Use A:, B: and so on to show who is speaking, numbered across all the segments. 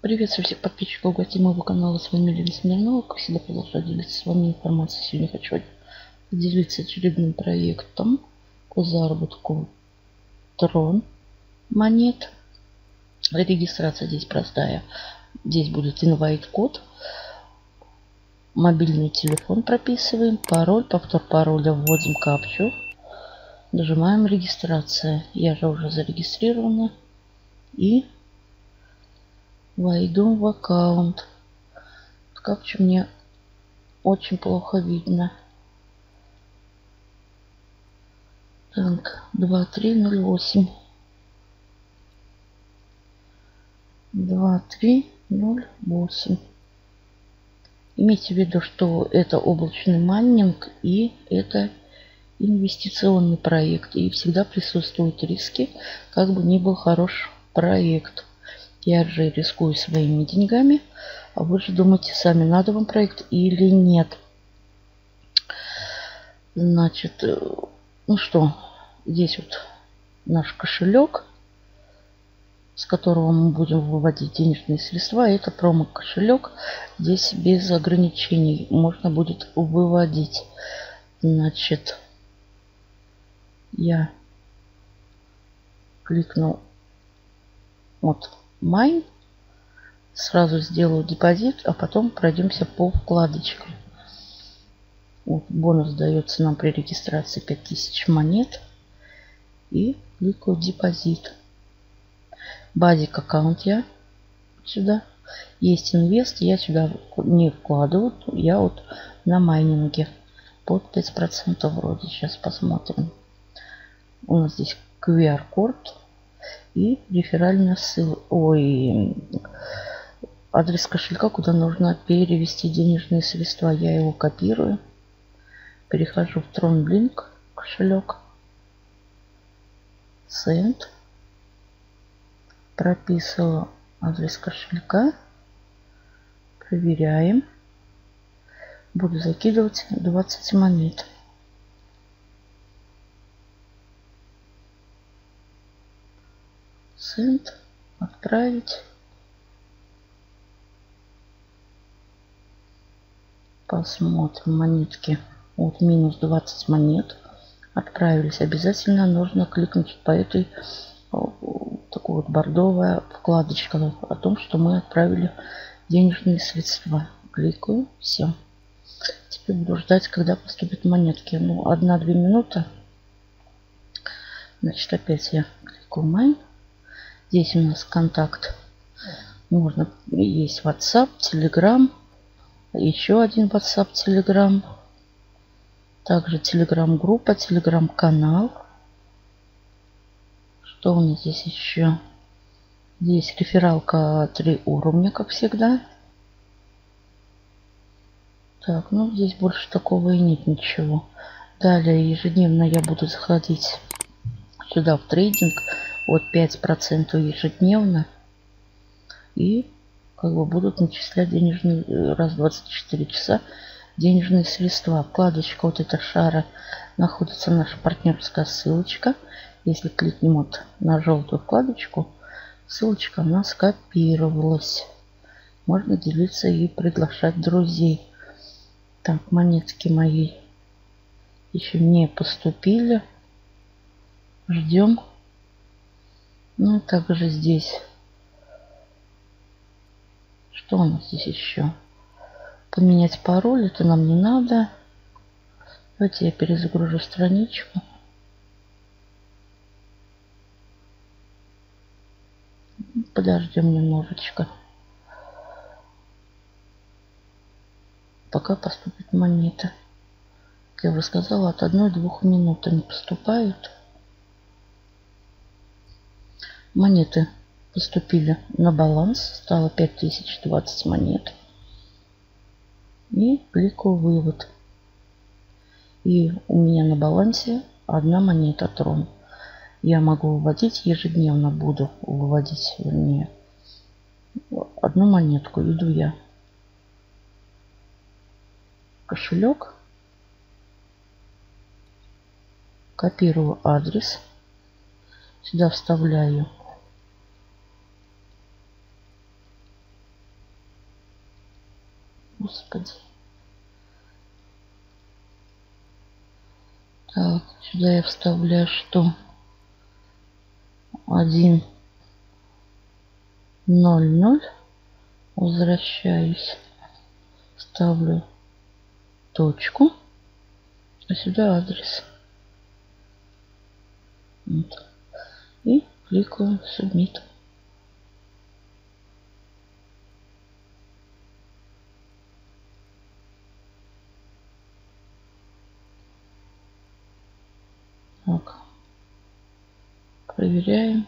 A: Приветствую всех подписчиков, гостей моего канала. С вами Елена Смирнова. Как всегда, продолжаю делиться с вами информацией. Сегодня хочу поделиться очередным проектом по заработку Трон монет. Регистрация здесь простая. Здесь будет инвайт-код. Мобильный телефон прописываем. Пароль. Повтор пароля. Вводим капчу. Нажимаем регистрация. Я же уже зарегистрирована. И войду в аккаунт. Капчу мне очень плохо видно. Так, 2308. 2308. Имейте в виду, что это облачный майнинг и это инвестиционный проект. И всегда присутствуют риски, как бы ни был хорош проект. Я же рискую своими деньгами, а вы же думаете сами, надо вам проект или нет. Значит, ну что, здесь вот наш кошелек, с которого мы будем выводить денежные средства. Это промо-кошелек. Здесь без ограничений можно будет выводить. Значит, я кликну вот Mine. Сразу сделаю депозит, а потом пройдемся по вкладочкам. Вот, бонус дается нам при регистрации 5000 монет. И кликаю депозит. Базик аккаунт я сюда. Есть инвест, я сюда не вкладываю. Я вот на майнинге под 5% вроде. Сейчас посмотрим. У нас здесь QR-код и реферальная ссылка. Ой, адрес кошелька, куда нужно перевести денежные средства. Я его копирую. Перехожу в TronBlink кошелек. Send. Прописываю адрес кошелька. Проверяем. Буду закидывать 20 монет. Send. Отправить. Посмотрим монетки. Вот минус 20 монет. Отправились. Обязательно нужно кликнуть по этой такой вот бордовая вкладочка о том, что мы отправили денежные средства. Кликаю. Все. Теперь буду ждать, когда поступят монетки. Ну, 1-2 минуты. Значит, опять я кликаю Mine. Здесь у нас контакт. Можно, есть WhatsApp, Telegram. Еще один WhatsApp, Telegram. Также Telegram группа, Telegram канал. Что у нас здесь еще? Здесь рефералка 3 уровня, как всегда. Так, ну здесь больше такого и нет ничего. Далее ежедневно я буду заходить сюда в трейдинг от 5% ежедневно. И как бы будут начислять денежные раз в 24 часа денежные средства. Вкладочка вот эта шара находится наша партнерская ссылочка. Если кликнем вот на желтую вкладочку, ссылочка у нас скопировалась. Можно делиться и приглашать друзей. Так, монетки мои еще не поступили. Ждем. Ну и также здесь. Что у нас здесь еще? Поменять пароль. Это нам не надо. Давайте я перезагружу страничку. Подождем немножечко. Пока поступит монета. Как я уже сказала, от 1-2 минут они поступают. Монеты поступили на баланс. Стало 5020 монет. И кликаю вывод. И у меня на балансе 1 монета Трон. Я могу выводить ежедневно. Буду выводить, вернее, 1 монетку. Иду я в кошелек. Копирую адрес. Сюда вставляю Господи. Так, сюда я вставляю что? 1, 0, 0. Возвращаюсь. Ставлю точку. А сюда адрес. Вот. И кликаю Submit. Так. Проверяем.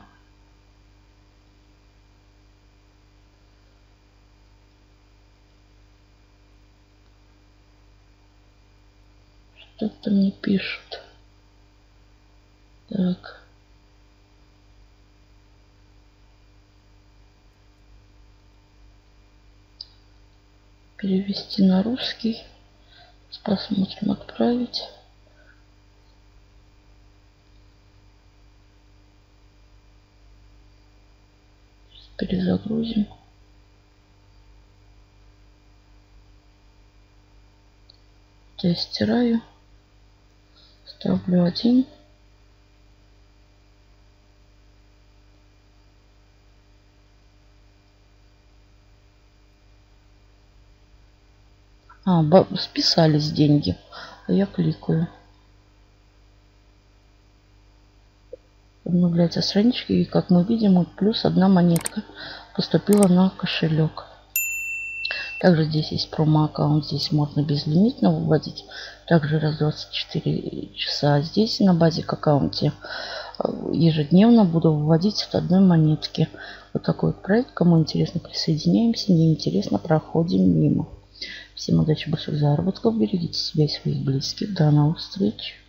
A: Что-то мне пишут. Так. Перевести на русский. Посмотрим, отправить. Сейчас перезагрузим. Я стираю. Ставлю 1. Списались деньги. А я кликаю. Обновляется страничка. И как мы видим, вот плюс 1 монетка поступила на кошелек. Также здесь есть промо-аккаунт. Здесь можно безлимитно выводить. Также раз в 24 часа. Здесь на базе аккаунте ежедневно буду выводить от 1 монетки. Вот такой вот проект. Кому интересно, присоединяемся. Не интересно, проходим мимо. Всем удачи, больших заработков. Берегите себя и своих близких. До новых встреч.